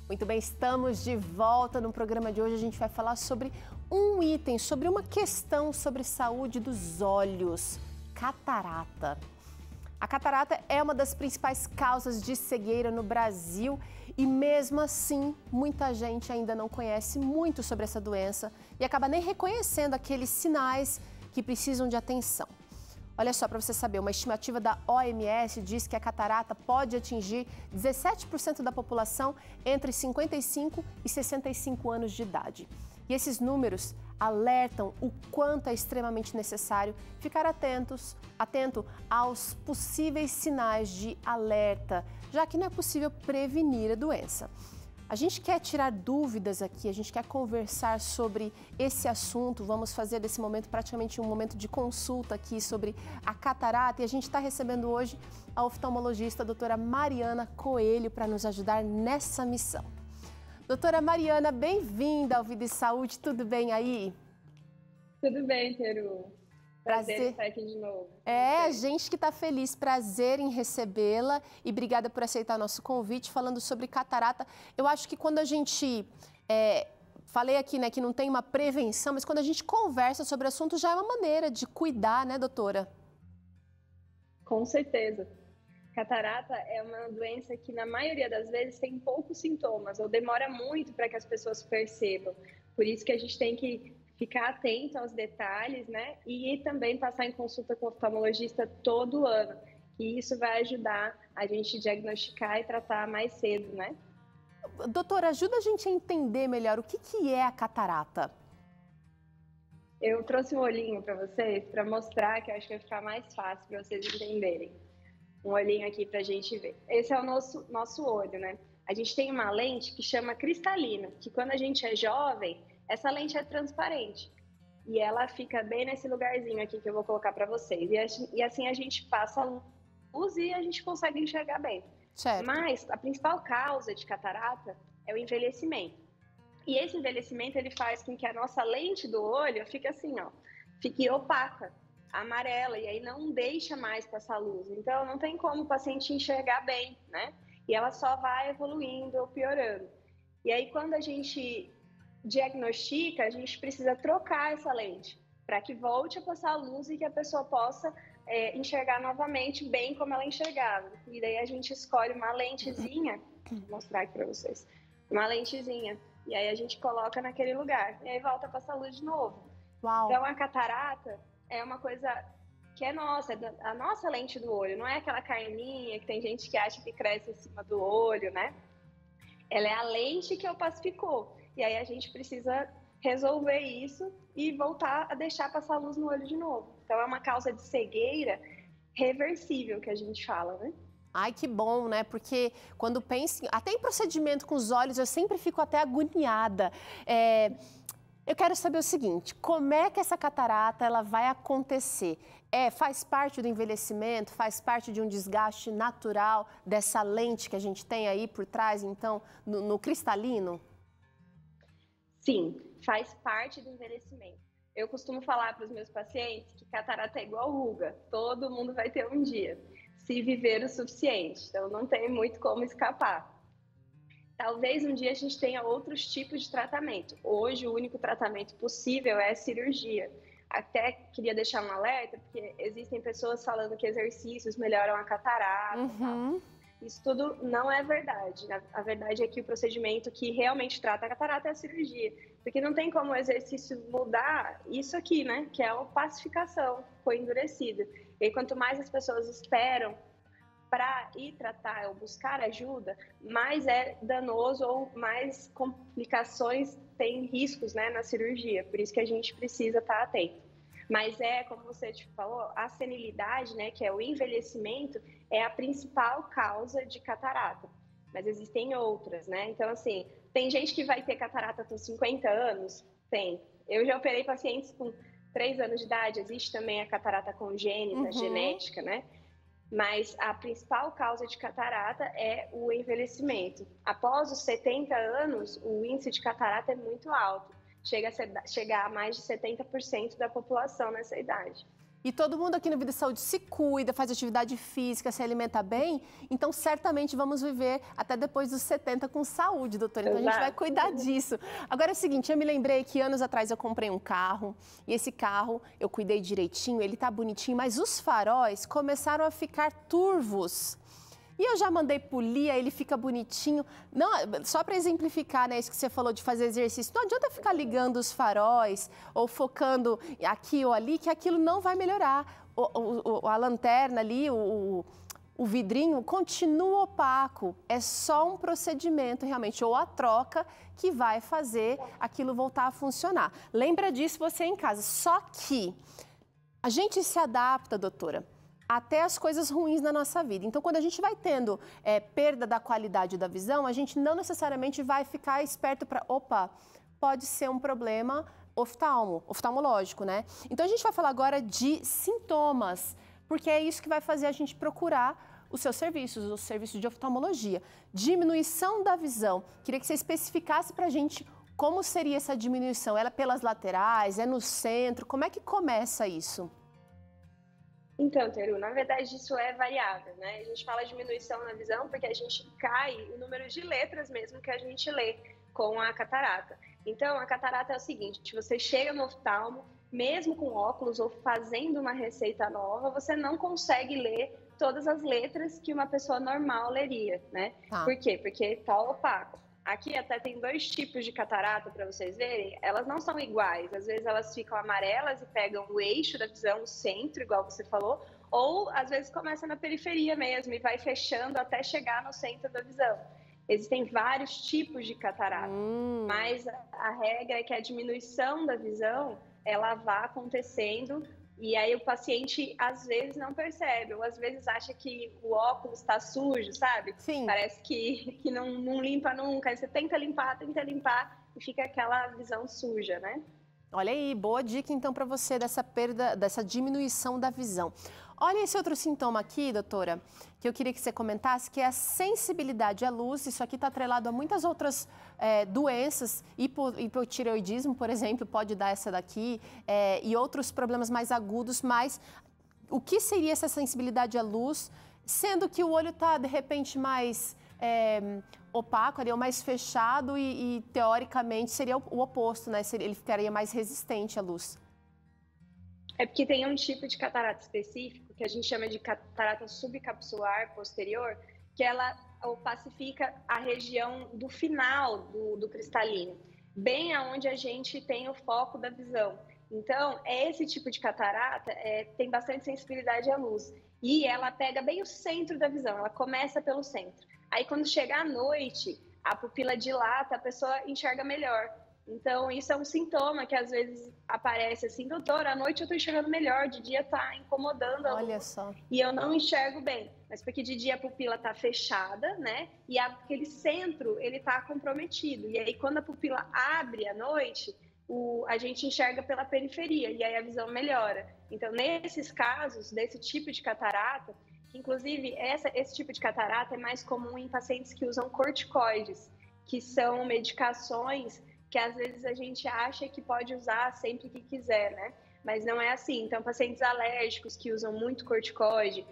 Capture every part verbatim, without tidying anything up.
Muito bem, estamos de volta. No programa de hoje a gente vai falar sobre um item, sobre uma questão sobre saúde dos olhos, catarata. A catarata é uma das principais causas de cegueira no Brasil e mesmo assim muita gente ainda não conhece muito sobre essa doença e acaba nem reconhecendo aqueles sinais que precisam de atenção. Olha só, para você saber, uma estimativa da O M S diz que a catarata pode atingir dezessete por cento da população entre cinquenta e cinco e sessenta e cinco anos de idade. E esses números alertam o quanto é extremamente necessário ficar atentos, atento aos possíveis sinais de alerta, já que não é possível prevenir a doença. A gente quer tirar dúvidas aqui, a gente quer conversar sobre esse assunto, vamos fazer desse momento praticamente um momento de consulta aqui sobre a catarata e a gente está recebendo hoje a oftalmologista a doutora Mariana Coelho para nos ajudar nessa missão. Doutora Mariana, bem-vinda ao Vida e Saúde, tudo bem aí? Tudo bem, Peru. Prazer, prazer estar aqui de novo. É, a gente que está feliz, prazer em recebê-la e obrigada por aceitar o nosso convite, falando sobre catarata. Eu acho que quando a gente, é, falei aqui, né, que não tem uma prevenção, mas quando a gente conversa sobre o assunto já é uma maneira de cuidar, né, doutora? Com certeza. Catarata é uma doença que na maioria das vezes tem poucos sintomas ou demora muito para que as pessoas percebam. Por isso que a gente tem que ficar atento aos detalhes, né? E também passar em consulta com o oftalmologista todo ano. E isso vai ajudar a gente a diagnosticar e tratar mais cedo, né? Doutora, ajuda a gente a entender melhor o que, que é a catarata. Eu trouxe um olhinho para vocês, para mostrar, que eu acho que vai ficar mais fácil para vocês entenderem. Um olhinho aqui para a gente ver. Esse é o nosso, nosso olho, né? A gente tem uma lente que chama cristalina, que quando a gente é jovem, essa lente é transparente e ela fica bem nesse lugarzinho aqui que eu vou colocar para vocês. E assim a gente passa a luz e a gente consegue enxergar bem. Certo. Mas a principal causa de catarata é o envelhecimento. E esse envelhecimento ele faz com que a nossa lente do olho fique assim, ó, fique opaca, amarela, e aí não deixa mais passar luz. Então não tem como o paciente enxergar bem, né? E ela só vai evoluindo ou piorando. E aí quando a gente diagnostica, a gente precisa trocar essa lente para que volte a passar a luz e que a pessoa possa é, enxergar novamente bem como ela enxergava. E daí a gente escolhe uma lentezinha, vou mostrar aqui para vocês, uma lentezinha, e aí a gente coloca naquele lugar, e aí volta a passar a luz de novo. Uau. Então a catarata é uma coisa que é nossa, é a nossa lente do olho, não é aquela carninha que tem gente que acha que cresce em cima do olho, né? Ela é a lente que opacificou. E aí a gente precisa resolver isso e voltar a deixar passar a luz no olho de novo. Então é uma causa de cegueira reversível que a gente fala, né? Ai, que bom, né? Porque quando penso, até em procedimento com os olhos, eu sempre fico até agoniada. É, eu quero saber o seguinte, como é que essa catarata ela vai acontecer? É, faz parte do envelhecimento, faz parte de um desgaste natural dessa lente que a gente tem aí por trás, então, no, no cristalino? Sim, faz parte do envelhecimento. Eu costumo falar para os meus pacientes que catarata é igual ruga, todo mundo vai ter um dia, se viver o suficiente, então não tem muito como escapar. Talvez um dia a gente tenha outros tipos de tratamento. Hoje o único tratamento possível é a cirurgia. Até queria deixar um alerta, porque existem pessoas falando que exercícios melhoram a catarata. Uhum. Isso tudo não é verdade. A verdade é que o procedimento que realmente trata a catarata é a cirurgia. Porque não tem como o exercício mudar isso aqui, né? Que é a opacificação, foi endurecido. E aí, quanto mais as pessoas esperam para ir tratar ou buscar ajuda, mais é danoso ou mais complicações tem riscos, né, na cirurgia. Por isso que a gente precisa estar atento. Mas é, como você te falou, a senilidade, né, que é o envelhecimento, é a principal causa de catarata. Mas existem outras, né? Então, assim, tem gente que vai ter catarata com cinquenta anos? Tem. Eu já operei pacientes com três anos de idade, existe também a catarata congênita, uhum. genética, né? Mas a principal causa de catarata é o envelhecimento. Após os setenta anos, o índice de catarata é muito alto. Chega a ser, chegar a mais de setenta por cento da população nessa idade. E todo mundo aqui no Vida e Saúde se cuida, faz atividade física, se alimenta bem, então certamente vamos viver até depois dos setenta com saúde, doutora. Então Exato. A gente vai cuidar disso. Agora é o seguinte, eu me lembrei que anos atrás eu comprei um carro e esse carro eu cuidei direitinho, ele tá bonitinho, mas os faróis começaram a ficar turvos. E eu já mandei polir, ele fica bonitinho. Não, só para exemplificar, né, isso que você falou de fazer exercício, não adianta ficar ligando os faróis ou focando aqui ou ali, que aquilo não vai melhorar. O, o, a lanterna ali, o, o vidrinho continua opaco. É só um procedimento realmente, ou a troca, que vai fazer aquilo voltar a funcionar. Lembra disso você em casa. Só que a gente se adapta, doutora, até as coisas ruins na nossa vida. Então, quando a gente vai tendo é, perda da qualidade da visão, a gente não necessariamente vai ficar esperto para, opa, pode ser um problema oftalmo, oftalmológico, né? Então, a gente vai falar agora de sintomas, porque é isso que vai fazer a gente procurar os seus serviços, os serviços de oftalmologia. Diminuição da visão. Queria que você especificasse para a gente como seria essa diminuição. Ela é pelas laterais, é no centro? Como é que começa isso? Então, Teru, na verdade isso é variável, né? A gente fala diminuição na visão porque a gente cai o número de letras mesmo que a gente lê com a catarata. Então, a catarata é o seguinte, você chega no oftalmo, mesmo com óculos ou fazendo uma receita nova, você não consegue ler todas as letras que uma pessoa normal leria, né? Ah. Por quê? Porque tá opaco. Aqui até tem dois tipos de catarata para vocês verem, elas não são iguais, às vezes elas ficam amarelas e pegam o eixo da visão, o centro, igual você falou, ou às vezes começa na periferia mesmo e vai fechando até chegar no centro da visão. Existem vários tipos de catarata, hum. mas a, a regra é que a diminuição da visão, ela vá acontecendo e aí o paciente às vezes não percebe, ou às vezes acha que o óculos está sujo, sabe? Sim. Parece que, que não, não limpa nunca, aí você tenta limpar, tenta limpar e fica aquela visão suja, né? Olha aí, boa dica então para você dessa perda, dessa diminuição da visão. Olha esse outro sintoma aqui, doutora, que eu queria que você comentasse, que é a sensibilidade à luz. Isso aqui está atrelado a muitas outras é, doenças, hipo, hipotireoidismo, por exemplo, pode dar essa daqui, é, e outros problemas mais agudos, mas o que seria essa sensibilidade à luz, sendo que o olho está, de repente, mais é, opaco, ali, ou mais fechado e, e, teoricamente, seria o, o oposto, né? Ele ficaria mais resistente à luz. É porque tem um tipo de catarata específico, que a gente chama de catarata subcapsular posterior, que ela opacifica a região do final do, do cristalino, bem aonde a gente tem o foco da visão. Então, esse tipo de catarata é, tem bastante sensibilidade à luz. E ela pega bem o centro da visão, ela começa pelo centro. Aí, quando chega à noite, a pupila dilata, a pessoa enxerga melhor. Então, isso é um sintoma que às vezes aparece assim, doutora, à noite eu tô enxergando melhor, de dia tá incomodando a luz. Olha só. E eu não enxergo bem, mas porque de dia a pupila tá fechada, né? E aquele centro, ele tá comprometido. E aí, quando a pupila abre à noite, o, a gente enxerga pela periferia, e aí a visão melhora. Então, nesses casos, desse tipo de catarata, que inclusive essa, esse tipo de catarata é mais comum em pacientes que usam corticoides, que são medicações que às vezes a gente acha que pode usar sempre que quiser, né? Mas não é assim. Então, pacientes alérgicos que usam muito corticoide,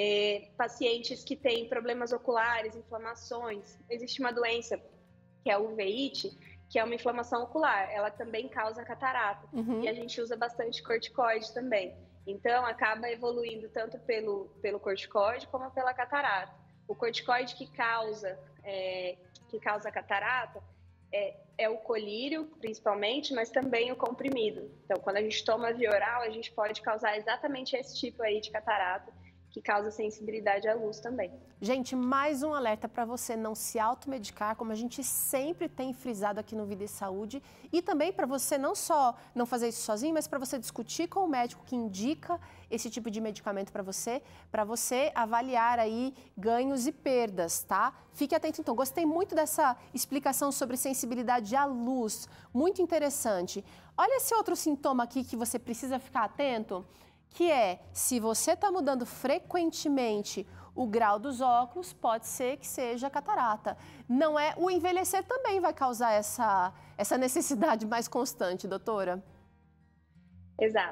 é, pacientes que têm problemas oculares, inflamações. Existe uma doença que é a uveíte, que é uma inflamação ocular. Ela também causa catarata. Uhum. E a gente usa bastante corticoide também. Então, acaba evoluindo tanto pelo, pelo corticoide como pela catarata. O corticoide que causa, é, que causa catarata É, é o colírio, principalmente, mas também o comprimido. Então, quando a gente toma via oral, a gente pode causar exatamente esse tipo aí de catarata, que causa sensibilidade à luz também. Gente, mais um alerta para você não se automedicar, como a gente sempre tem frisado aqui no Vida e Saúde, e também para você não só não fazer isso sozinho, mas para você discutir com o médico que indica esse tipo de medicamento para você, para você avaliar aí ganhos e perdas, tá? Fique atento então. Gostei muito dessa explicação sobre sensibilidade à luz, muito interessante. Olha esse outro sintoma aqui que você precisa ficar atento, que é, se você está mudando frequentemente o grau dos óculos, pode ser que seja catarata. Não é, o envelhecer também vai causar essa, essa necessidade mais constante, doutora? Exato.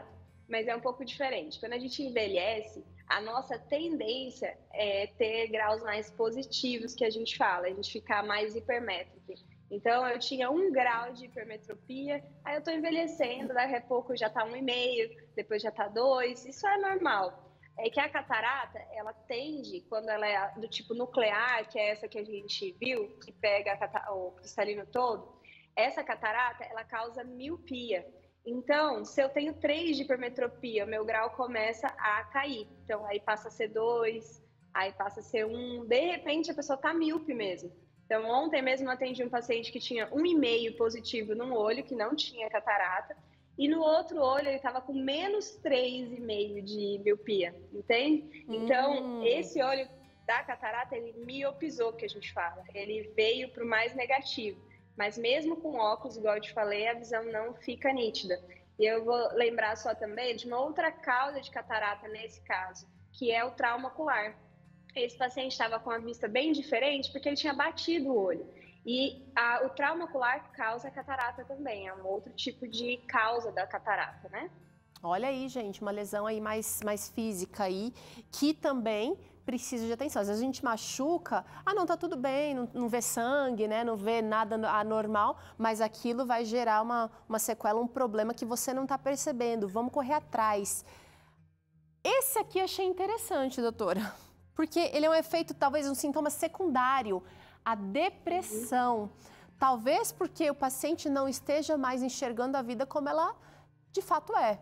mas é um pouco diferente. Quando a gente envelhece, a nossa tendência é ter graus mais positivos, que a gente fala, a gente ficar mais hipermétrico. Então, eu tinha um grau de hipermetropia, aí eu tô envelhecendo, daqui a pouco já tá um e meio, depois já tá dois, isso é normal. É que a catarata, ela tende, quando ela é do tipo nuclear, que é essa que a gente viu, que pega o cristalino todo, essa catarata, ela causa miopia. Então, se eu tenho três de hipermetropia, o meu grau começa a cair. Então, aí passa a ser dois, aí passa a ser um, de repente a pessoa tá míope mesmo. Então, ontem mesmo eu atendi um paciente que tinha um e meio positivo num olho, que não tinha catarata, e no outro olho ele estava com menos três e meio de miopia, entende? Hum. Então, esse olho da catarata, ele miopizou, que a gente fala. Ele veio para o mais negativo. Mas mesmo com óculos, igual eu te falei, a visão não fica nítida. E eu vou lembrar só também de uma outra causa de catarata nesse caso, que é o trauma ocular. Esse paciente estava com a vista bem diferente porque ele tinha batido o olho. E a, o trauma ocular causa catarata também, é um outro tipo de causa da catarata, né? Olha aí, gente, uma lesão aí mais, mais física aí, que também precisa de atenção. Às vezes a gente machuca, ah não, tá tudo bem, não, não vê sangue, né, não vê nada anormal, mas aquilo vai gerar uma, uma sequela, um problema que você não tá percebendo. Vamos correr atrás. Esse aqui achei interessante, doutora, porque ele é um efeito, talvez um sintoma secundário, a depressão. Uhum. Talvez porque o paciente não esteja mais enxergando a vida como ela de fato é.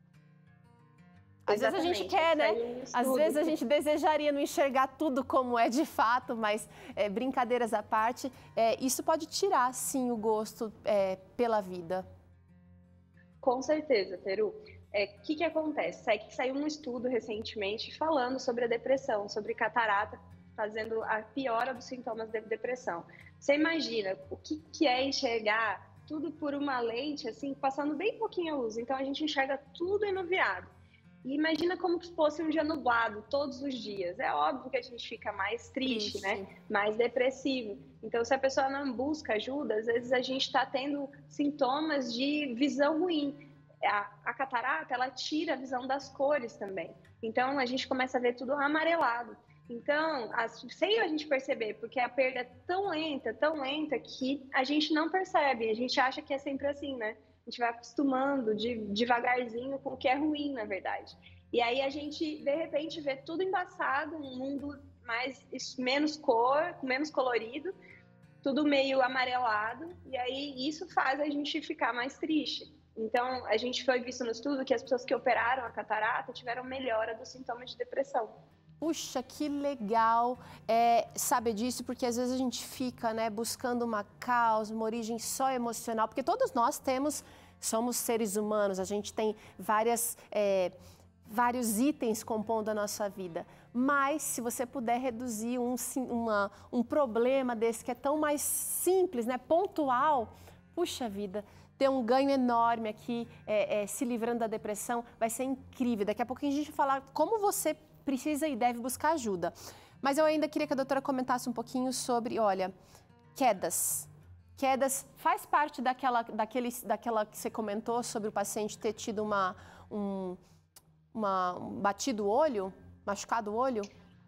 Às Exatamente. vezes a gente quer, né? Um Às vezes a gente desejaria não enxergar tudo como é de fato, mas é, brincadeiras à parte, é, isso pode tirar, sim, o gosto é, pela vida. Com certeza, Teru. O é, que, que acontece? Sai que saiu um estudo recentemente falando sobre a depressão, sobre catarata, fazendo a piora dos sintomas de depressão. Você imagina o que, que é enxergar tudo por uma lente, assim, passando bem pouquinho a luz. Então, a gente enxerga tudo enuviado. E imagina como se fosse um dia nublado todos os dias. É óbvio que a gente fica mais triste, triste. né? Mais depressivo. Então, se a pessoa não busca ajuda, às vezes a gente está tendo sintomas de visão ruim. A, a catarata, ela tira a visão das cores também. Então, a gente começa a ver tudo amarelado. Então, as, sem a gente perceber, porque a perda é tão lenta, tão lenta, que a gente não percebe. A gente acha que é sempre assim, né? A gente vai acostumando de, devagarzinho com o que é ruim, na verdade. E aí a gente, de repente, vê tudo embaçado, um mundo mais, menos cor, menos colorido, tudo meio amarelado, e aí isso faz a gente ficar mais triste. Então, a gente foi visto no estudo que as pessoas que operaram a catarata tiveram melhora dos sintomas de depressão. Puxa, que legal é, saber disso, porque às vezes a gente fica, né, buscando uma causa, uma origem só emocional, porque todos nós temos, somos seres humanos, a gente tem várias, é, vários itens compondo a nossa vida. Mas se você puder reduzir um, uma, um problema desse que é tão mais simples, né, pontual, puxa vida, ter um ganho enorme aqui, é, é, se livrando da depressão, vai ser incrível. Daqui a pouquinho a gente vai falar como você precisa e deve buscar ajuda. Mas eu ainda queria que a doutora comentasse um pouquinho sobre, olha, quedas. Quedas faz parte daquela, daquele, daquela que você comentou sobre o paciente ter tido uma, um, uma, um batido o olho, machucado o olho?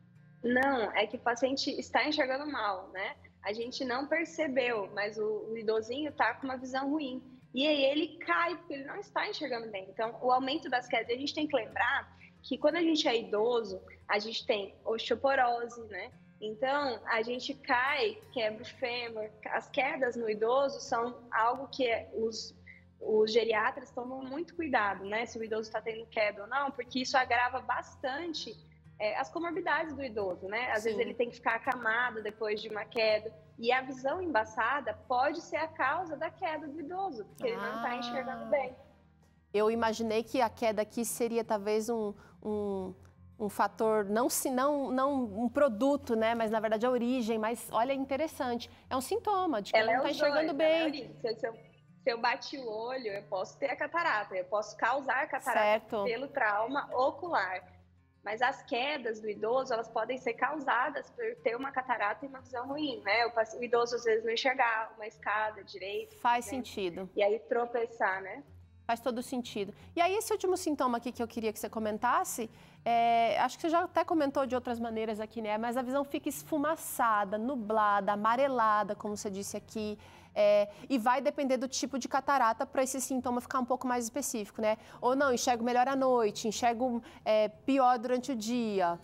Não, é que o paciente está enxergando mal, né? A gente não percebeu, mas o, o idosinho está com uma visão ruim. E aí ele cai, porque ele não está enxergando bem. Então, o aumento das quedas, a gente tem que lembrar que quando a gente é idoso, a gente tem osteoporose, né? Então, a gente cai, quebra o fêmur. As quedas no idoso são algo que os, os geriatras tomam muito cuidado, né? Se o idoso está tendo queda ou não, porque isso agrava bastante é, as comorbidades do idoso, né? Às Sim. vezes ele tem que ficar acamado depois de uma queda. E a visão embaçada pode ser a causa da queda do idoso, porque ah. ele não está enxergando bem. Eu imaginei que a queda aqui seria talvez um, um, um fator, não, se, não, não um produto, né? Mas na verdade a origem, mas olha, interessante. É um sintoma de que ela não está enxergando dois, bem. Se, se, eu, se eu bati o olho, eu posso ter a catarata, eu posso causar catarata certo. pelo trauma ocular. Mas as quedas do idoso, elas podem ser causadas por ter uma catarata e uma visão ruim, né? O, o idoso às vezes não enxergar uma escada direito. Faz sentido. E aí tropeçar, né? Faz todo sentido. E aí, esse último sintoma aqui que eu queria que você comentasse, é, acho que você já até comentou de outras maneiras aqui, né? Mas a visão fica esfumaçada, nublada, amarelada, como você disse aqui. É, e vai depender do tipo de catarata para esse sintoma ficar um pouco mais específico, né? Ou não, enxergo melhor à noite, enxergo é, pior durante o dia.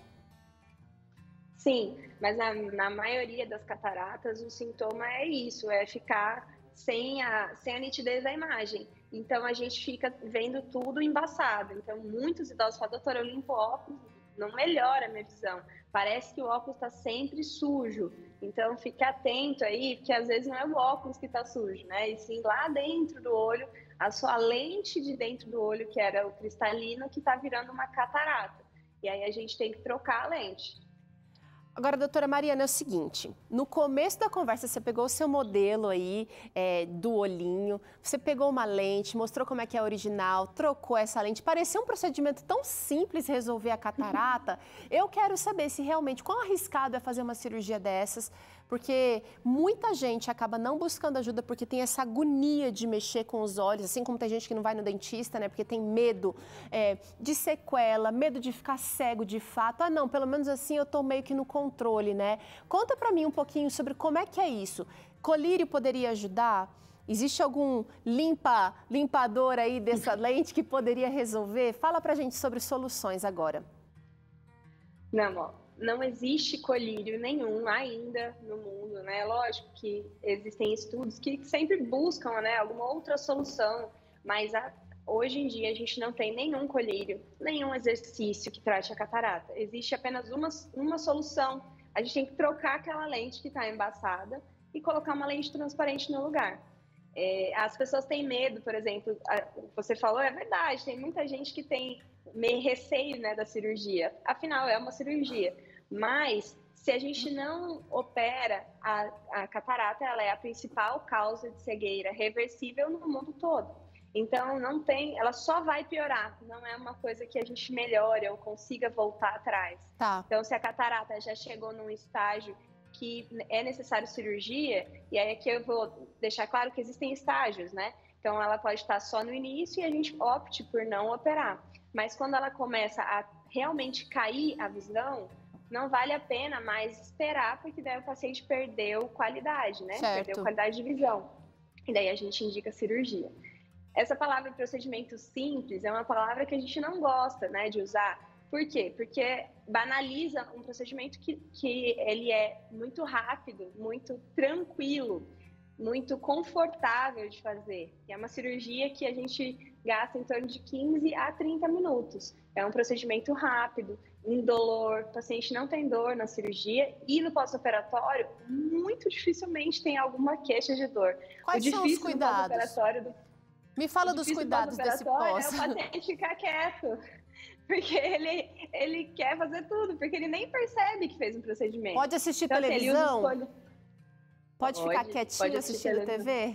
Sim, mas na, na maioria das cataratas o sintoma é isso, é ficar sem a, sem a nitidez da imagem. Então a gente fica vendo tudo embaçado. Então muitos idosos falam, doutora, eu limpo o óculos, não melhora a minha visão. Parece que o óculos está sempre sujo. Então fique atento aí, porque às vezes não é o óculos que está sujo, né? E sim lá dentro do olho, a sua lente de dentro do olho, que era o cristalino, que está virando uma catarata. E aí a gente tem que trocar a lente. Agora, doutora Mariana, é o seguinte, no começo da conversa você pegou o seu modelo aí é, do olhinho, você pegou uma lente, mostrou como é que é a original, trocou essa lente, parecia um procedimento tão simples resolver a catarata. Eu quero saber se realmente, quão arriscado é fazer uma cirurgia dessas, porque muita gente acaba não buscando ajuda porque tem essa agonia de mexer com os olhos, assim como tem gente que não vai no dentista, né, porque tem medo é, de sequela, medo de ficar cego de fato. Ah, não, pelo menos assim eu tô meio que no controle, né? Conta pra mim um pouquinho sobre como é que é isso. Colírio poderia ajudar? Existe algum limpa, limpador aí dessa lente que poderia resolver? Fala pra gente sobre soluções agora. Não, ó, não existe colírio nenhum ainda no mundo, né? Lógico que existem estudos que sempre buscam, né, alguma outra solução, mas a, hoje em dia a gente não tem nenhum colírio, nenhum exercício que trate a catarata. Existe apenas uma, uma solução. A gente tem que trocar aquela lente que está embaçada e colocar uma lente transparente no lugar. É, as pessoas têm medo, por exemplo, a, você falou, é verdade, tem muita gente que tem meio receio, né, da cirurgia. Afinal, é uma cirurgia. Mas, se a gente não opera, a, a catarata ela é a principal causa de cegueira reversível no mundo todo. Então, não tem, ela só vai piorar. Não é uma coisa que a gente melhore ou consiga voltar atrás. Tá. Então, se a catarata já chegou num estágio que é necessário cirurgia, e aí aqui eu vou deixar claro que existem estágios, né? Então, ela pode estar só no início e a gente opte por não operar. Mas quando ela começa a realmente cair a visão, não vale a pena mais esperar, porque daí o paciente perdeu qualidade, né? Certo. Perdeu qualidade de visão. E daí a gente indica cirurgia. Essa palavra procedimento simples é uma palavra que a gente não gosta, né, de usar. Por quê? Porque banaliza um procedimento que, que ele é muito rápido, muito tranquilo, muito confortável de fazer. É uma cirurgia que a gente gasta em torno de quinze a trinta minutos. É um procedimento rápido, indolor, o paciente não tem dor na cirurgia e no pós-operatório, muito dificilmente tem alguma queixa de dor. Quais o são os cuidados? Do... Me fala dos cuidados desse pós. É o paciente ficar quieto, porque ele, ele quer fazer tudo, porque ele nem percebe que fez um procedimento. Pode assistir então, televisão? Assim, Pode, pode ficar quietinho pode assistindo T V?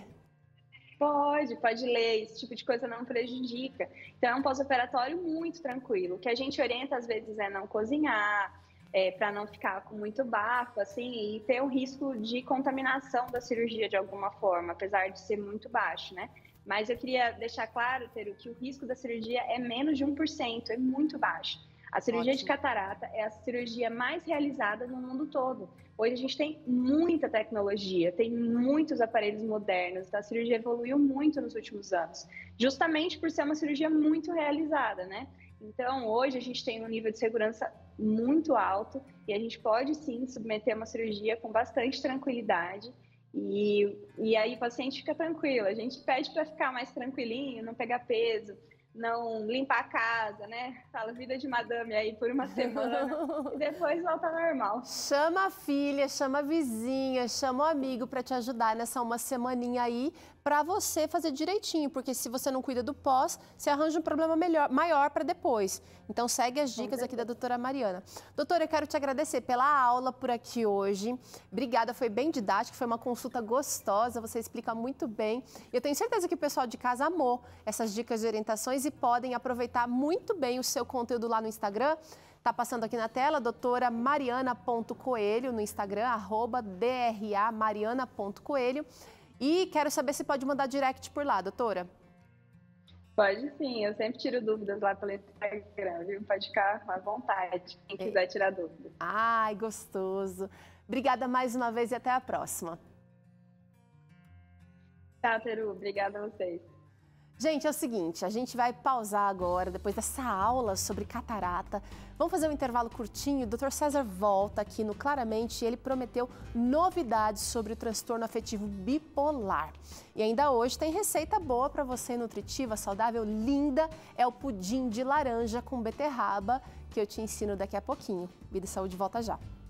Pode, pode ler, esse tipo de coisa não prejudica. Então é um pós-operatório muito tranquilo. O que a gente orienta às vezes é não cozinhar, é, para não ficar com muito bafo, assim, e ter o risco de contaminação da cirurgia de alguma forma, apesar de ser muito baixo, né? Mas eu queria deixar claro, Teru, que o risco da cirurgia é menos de um por cento, é muito baixo. A cirurgia Ótimo. de catarata é a cirurgia mais realizada no mundo todo. Hoje a gente tem muita tecnologia, tem muitos aparelhos modernos, então a cirurgia evoluiu muito nos últimos anos, justamente por ser uma cirurgia muito realizada, né? Então, hoje a gente tem um nível de segurança muito alto e a gente pode sim submeter a uma cirurgia com bastante tranquilidade. E, e aí o paciente fica tranquilo, a gente pede para ficar mais tranquilinho, não pegar peso, não limpar a casa, né? Fala vida de madame aí por uma semana e depois volta ao normal. Chama a filha, chama a vizinha, chama o amigo para te ajudar nessa uma semaninha aí para você fazer direitinho, porque se você não cuida do pós, você arranja um problema melhor, maior para depois. Então segue as dicas aqui da doutora Mariana. Doutora, eu quero te agradecer pela aula por aqui hoje. Obrigada, foi bem didático, foi uma consulta gostosa, você explica muito bem. Eu tenho certeza que o pessoal de casa amou essas dicas de orientações e podem aproveitar muito bem o seu conteúdo lá no Instagram. Tá passando aqui na tela, doutora mariana ponto coelho no Instagram, arroba D R A mariana ponto coelho. E quero saber se pode mandar direct por lá, doutora. Pode sim, eu sempre tiro dúvidas lá pelo Instagram, viu? Pode ficar à vontade, quem quiser é. tirar dúvidas. Ai, gostoso. Obrigada mais uma vez e até a próxima. Tchau, Teru. Obrigada a vocês. Gente, é o seguinte, a gente vai pausar agora, depois dessa aula sobre catarata. Vamos fazer um intervalo curtinho. O doutor César volta aqui no Claramente e ele prometeu novidades sobre o transtorno afetivo bipolar. E ainda hoje tem receita boa para você, nutritiva, saudável, linda. É o pudim de laranja com beterraba, que eu te ensino daqui a pouquinho. Vida e Saúde volta já.